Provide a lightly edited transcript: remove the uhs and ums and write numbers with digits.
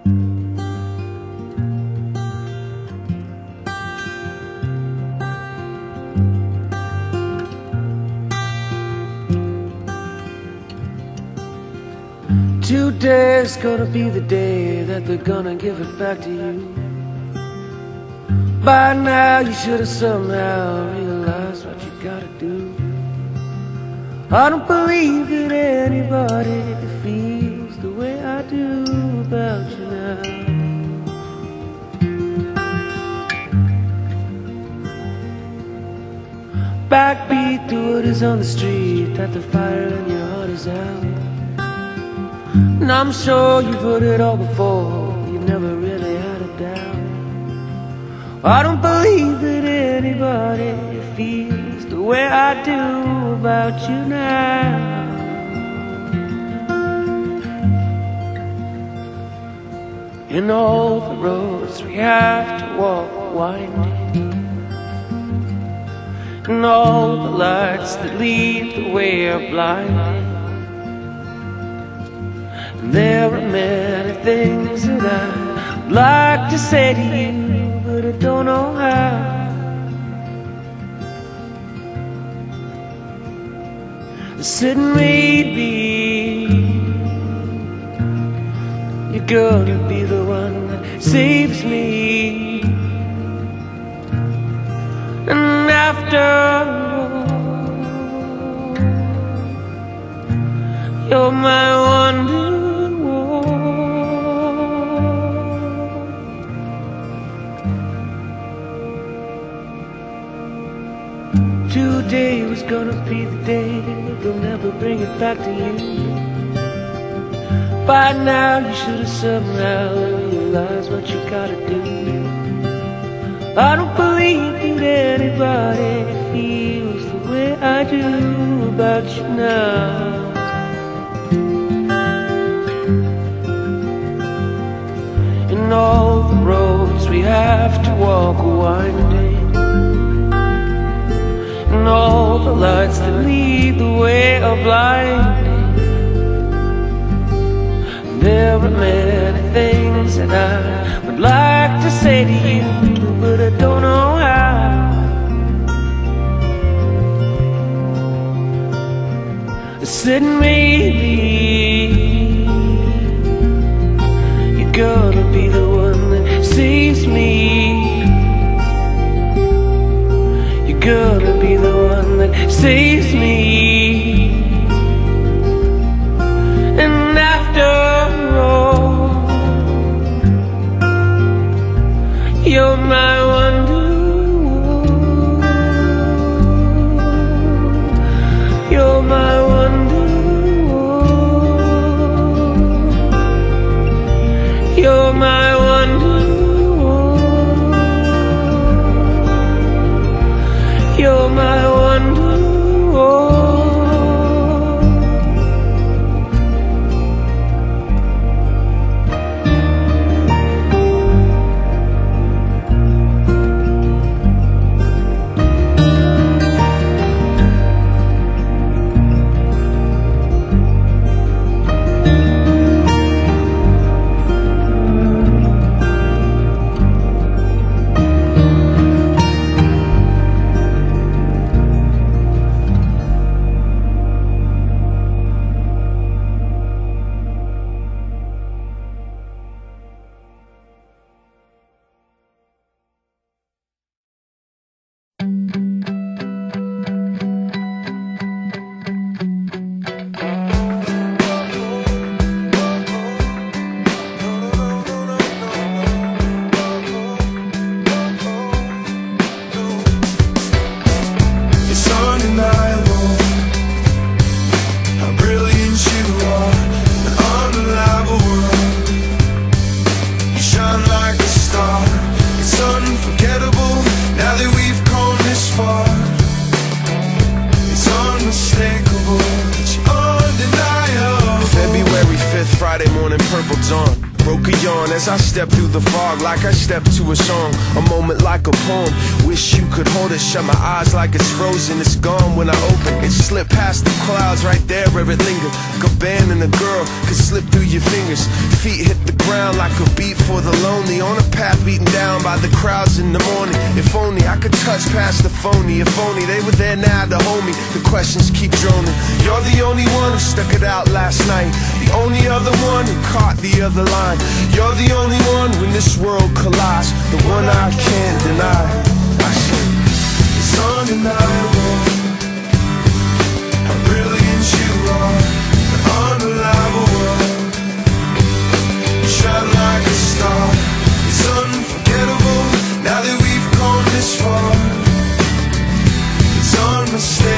Today's gonna be the day that they're gonna give it back to you. By now you should have somehow realized what you gotta do. I don't believe that anybody feels the way I do about you now. Backbeat to what is on the street, that the fire in your heart is out. And I'm sure you've heard it all before, you never really had a doubt. I don't believe that anybody feels the way I do about you now. In all the roads we have to walk winding, and all the lights that lead the way are blinding. There are many things that I'd like to say to you, but I don't know how. I said maybe you're gonna be the one that saves me. And after all, you're my wonder. Today was gonna be the day they'll never bring it back to you. By now you should have somehow realized what you gotta do. I don't believe that anybody feels the way I do about you now. In all the roads we have to walk winding, and all the lights that lead the way are blinding. There are many things that I would like to say to you, but I don't know how. I said maybe you're gonna be the one that saves me. You're gonna be the one that saves me. And after all, you're my wonder. You're my wonder. You're my wonder. You're my wonder. broke a yawn as I stepped through the fog like I stepped to a song. A moment like a poem, wish you could hold it. Shut my eyes like it's frozen, it's gone when I open. It slipped past the clouds right there where it lingered. Like a band and a girl could slip through your fingers. Feet hit the ground like a beat for the lonely. On a path beaten down by the crowds in the morning. If only I could touch past the phony. If only they were there now to hold me. The questions keep droning. You're the only one who stuck it out last night. The only other one who caught the other line. You're the only one when this world collides. The one I can't deny. I said, it's undeniable how brilliant you are. The unreliable. Shine like a star. It's unforgettable now that we've come this far. It's unmistakable.